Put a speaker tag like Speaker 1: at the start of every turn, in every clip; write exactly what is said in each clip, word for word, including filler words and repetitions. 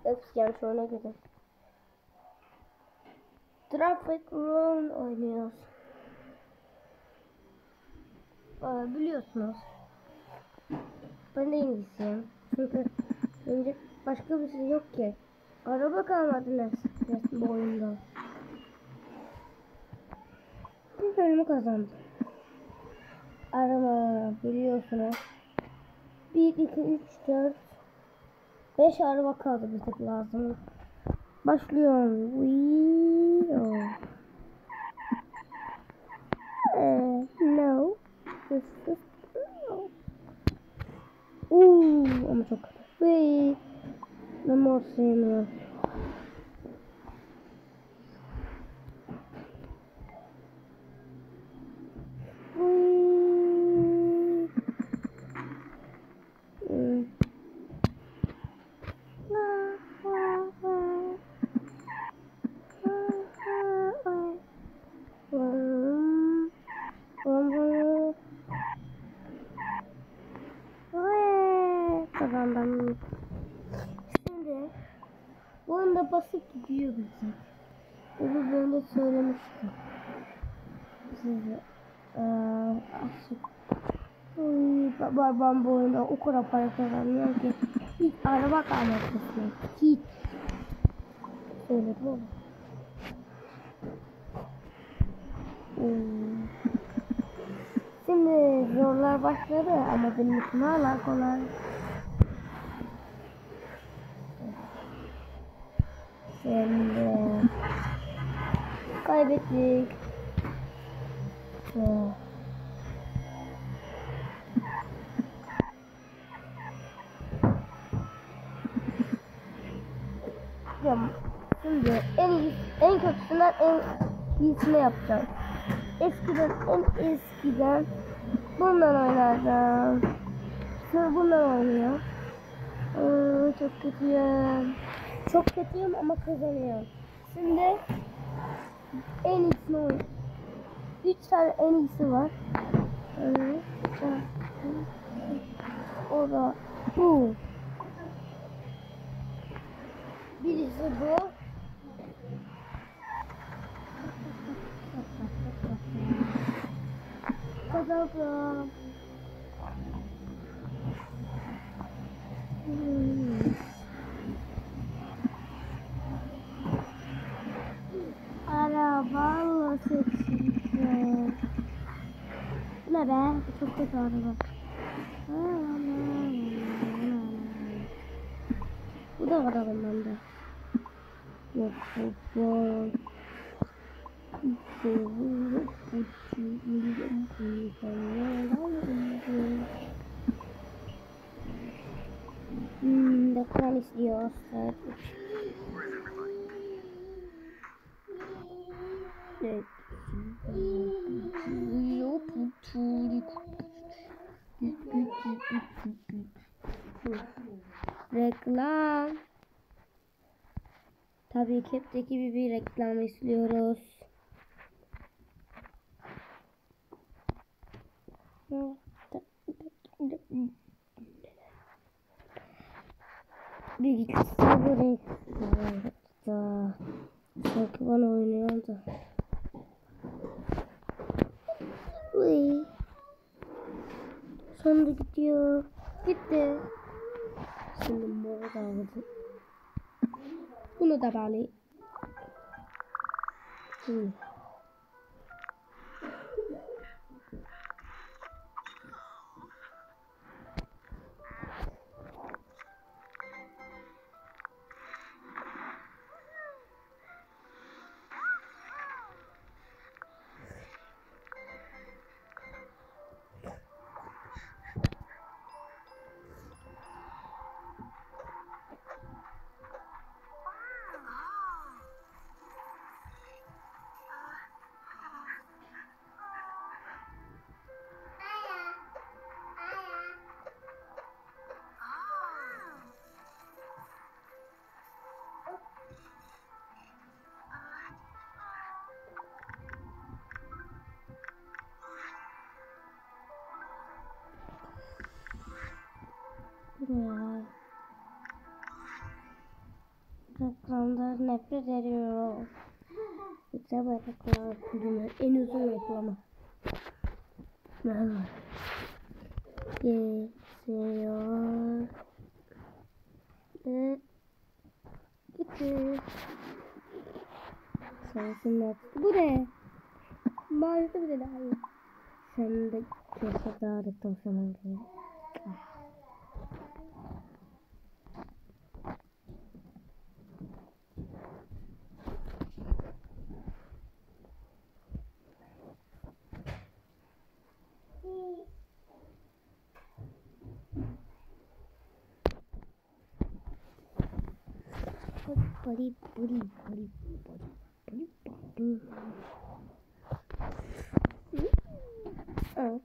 Speaker 1: Hepsi gelmiş oyuna göre. Traffic Run oynuyoruz. Aa, biliyorsunuz. Ben de İngilizceyim. Çünkü önce başka bir şey yok ki. Araba kalmadı neredeyse bu oyunda. Bir bölümü kazandım. Araba biliyorsunuz. bir, iki, üç, dört, beş araba kaldı bir tek lazım. Başlıyorum. Wee uh, no. This is no. Uuu ama çok kötü. Wee. Ben mor sevmiyorum. Kazandım. Şimdi bu anda basıp gidiyor bizim. Öbür bölümde söylemiştim. Size ee, açık. Uy, babam bu oyunda o kadar para kazanmıyor ki hiç araba kalmasın. Hiç. Söyledim ama. Hmm. Şimdi zorlar başladı ama benim için hala kolay. Şimdi kaybettik. Ee. Şimdi en iyi, en kötüsünden en iyisini yapacağım. Eskiden en eskiden bundan oynardım. Sonra bundan oynuyor. Ee, çok kötüyüm. Çok kötüyüm ama kazanıyorum. Şimdi en iyisini oynuyorum. Üç tane en iyisi var. Evet. O da bu. Birisi bu. Kazandım. Hmm. Arabalı seçildi. Ne be? Çok kötü araba. Bu da var arabamda. Yok bu. Hmm, dekran istiyor. Evet. Reklam. Tabii ki hepteki gibi bir reklam istiyoruz. Bilgisayar bu renkte. Sanki bana oynuyor da. Uy. Sonunda gidiyor. Gitti. Şimdi moru da aldım. Bunu da bağlayayım. Hmm. Ya. Reklamdan nefret ediyorum. Güzel bir reklam. En uzun reklamı. Merhaba. Geçiyor. Ve gitti. Sensin net. Bu ne? Maalesef bir de daha iyi. Sen de keşke daha reklam sana diye. Bari bari bari bari bari bari.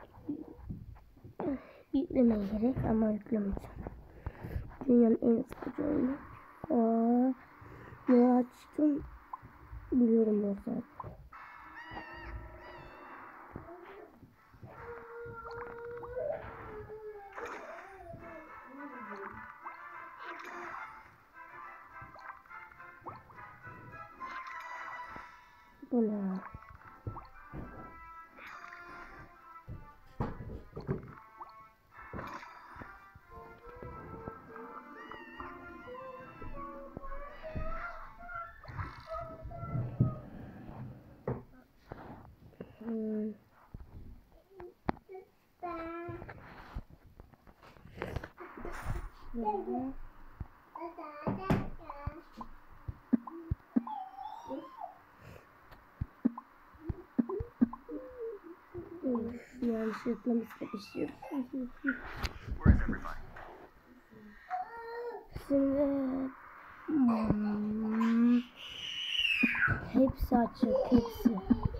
Speaker 1: Yüklemeye gerek ama yüklemeyeceğim. Dünyanın en sıkıcı oyunu. Aa, ne açtım biliyorum o saat. Bu ne? Hmm. Böyle. Uf, yanlışlıkla istemişim. Şimdi hmm, hepsi açık, hepsi.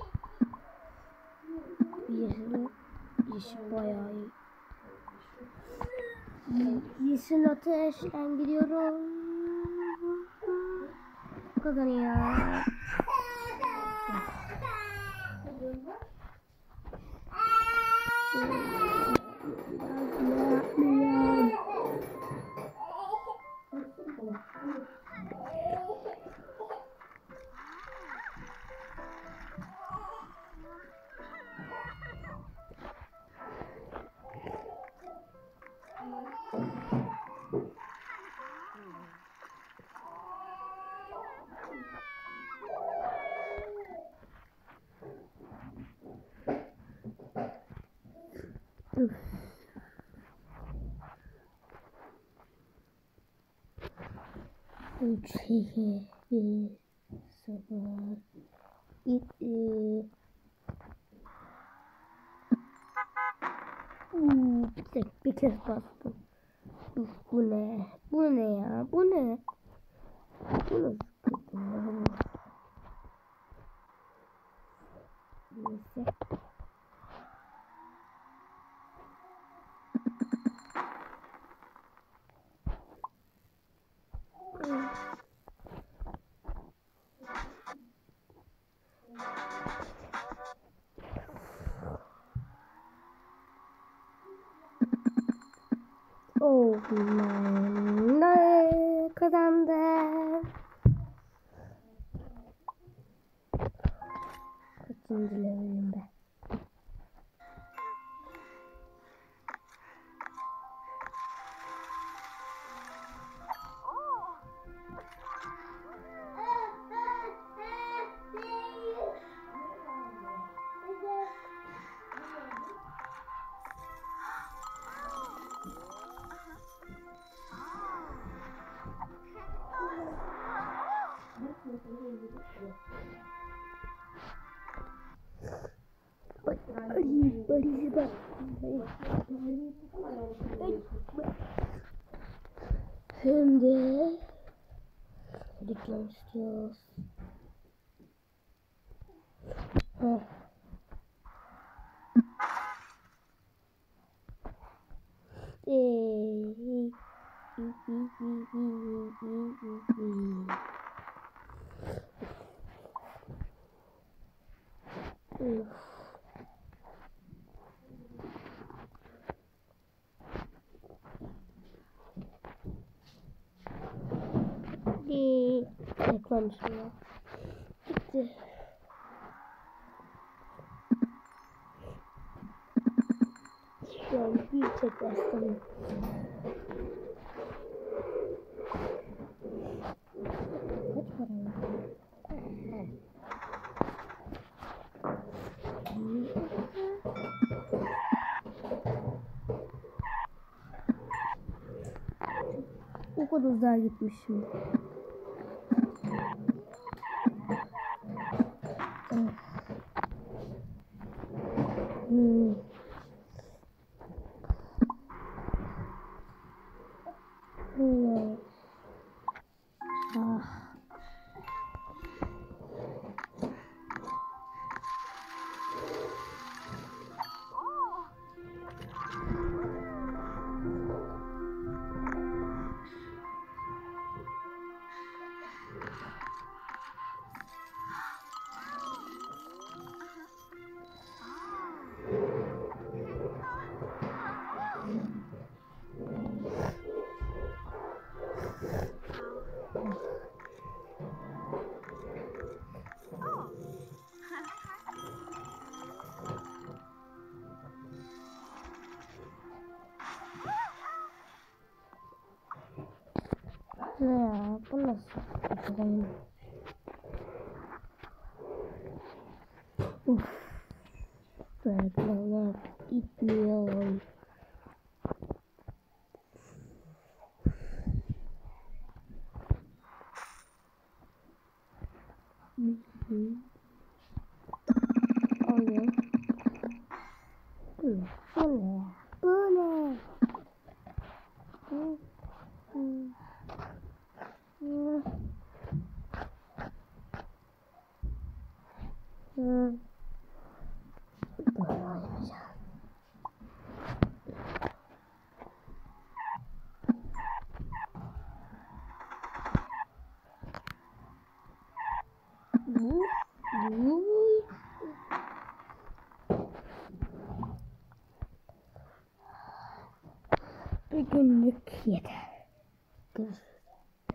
Speaker 1: Yeşil, yeşil bayağı iyi. Yeşil ateşten gidiyorum. Kazanıyor. Üç, iki, bir, sıfır, gitti. Hmm, bir tek bir kez bastım. Uf, bu ne? Bu ne ya? Bu ne? Bu nasıl kötü ya? Neyse. Oh man, ne kazandım. Kaçıncı levelim be? Bari bari bak. Hem de reklam istiyoruz. Heh. Eee. Gitti. Reklam şimdi. Gitti. Şu an bir tek rastlanıyor. Kaç para ya? O kadar uzağa gitmişim. Hmm. Hmm. Ah. Ne ya? Bu nasıl? Bakalım. Uf. Reklamlar gitmiyor. Alıyorum. Bu ne? Bu ne? Bu ne? Hı? Hı? Hı? Hı? Böyle oynayacağım. Bu, bu. Bir günlük yeter. Görüşürüz.